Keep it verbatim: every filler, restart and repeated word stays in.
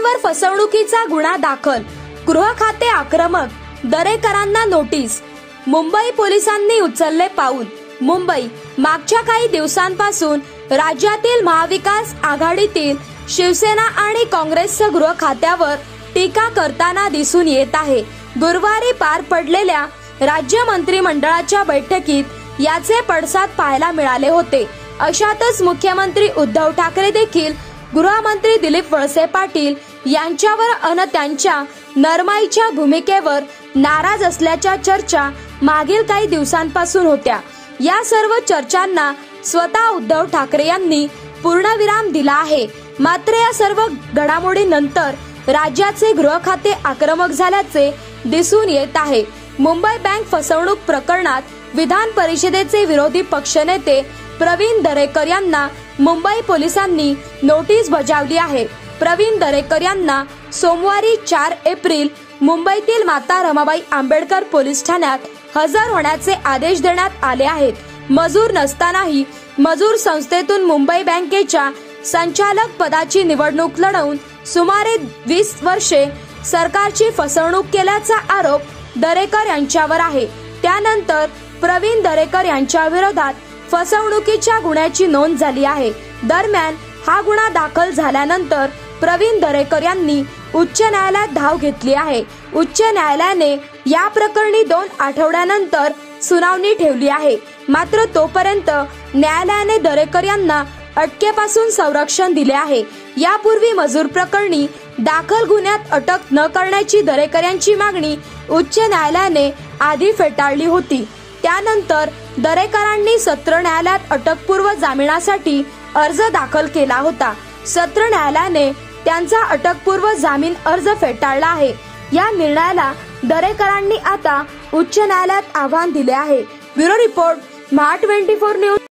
दरेकरांवर फसवणुकीचा गुन्हा दाखल, गृह खाते आक्रमक, दरेकरांना नोटीस. मुंबई पोलिसांनी उचलले पाऊल. मुंबई मागच्या काही दिवसांपासून राज्यातील महाविकास आघाडीतील शिवसेना आणि काँग्रेसच्या गृह खात्यावर टीका करताना दिसून येत आहे. गुरुवारी पार पडलेल्या राज्य मंत्रिमंडळाच्या बैठकीत याचे पडसाद पाहायला मिळाले होते. अशातच मुख्यमंत्री उद्धव ठाकरे देखील गृहमंत्री दिलीप वळसे पाटील यांच्यावर अन त्यांच्या नरमाईच्या भूमिकेवर नाराज असल्याच्या चर्चा मागील काही दिवसांपासून होत्या. या सर्व चर्चांना स्वतः उद्धव ठाकरे यांनी पूर्णविराम दिला आहे. मात्र या सर्व घडामोडीनंतर राज्याचे गृह खाते आक्रमक झाल्याचे दिसून येत आहे. मुंबई बँक फसवणूक प्रकरणात विधान परिषदेचे विरोधी पक्षनेते प्रवीण दरेकर यांना मुंबई पोलिसांनी नोटीस बजावली आहे. प्रवीण दरेकर यांना सोमवारी चार एप्रिल मुंबईतील माता रमाबाई आंबेडकर पोलीस ठाण्यात हजर होण्याचे आदेश देण्यात आले आहेत. मजूर नसतानाही मजूर संस्थेतून मुंबई बँकेच्या संचालक पदाची निवडणूक लढवून सुमारे वीस वर्षे सरकारची फसवणूक केल्याचा आरोप दरेकर यांच्यावर आहे. त्यानंतर प्रवीण दरेकर यांच्या विरोधात फसवणुकीच्या गुन्ह्याची नोंद झाली आहे. दरम्यान हा गुन्हा दाखल झाल्यानंतर प्रवीण दरेकर यांनी उच्च न्यायालयात धाव घेतली आहे. उच्च न्यायालयाने या प्रकरणी दोन आठवड्यानंतर सुनावणी ठेवली आहे. मात्र तोपर्यंत न्यायालयाने दरेकर यांना अटकेपासून संरक्षण दिले आहे. यापूर्वी मजूर प्रकरणी दाखल गुन्ह्यात अटक न करण्याची दरेकर यांची मागणी उच्च न्यायालयाने आधी फेटाळली होती. त्यानंतर दरेकरांनी सत्र न्यायालयात अटकपूर्व जामिनासाठी अर्ज दाखल केला होता. सत्र न्यायालयाने त्यांचा अटकपूर्व जामीन अर्ज फेटाळला आहे. या निर्णयाला दरेकरांनी आता उच्च न्यायालयात आव्हान दिले आहे. Bureau report, Maha twenty four news.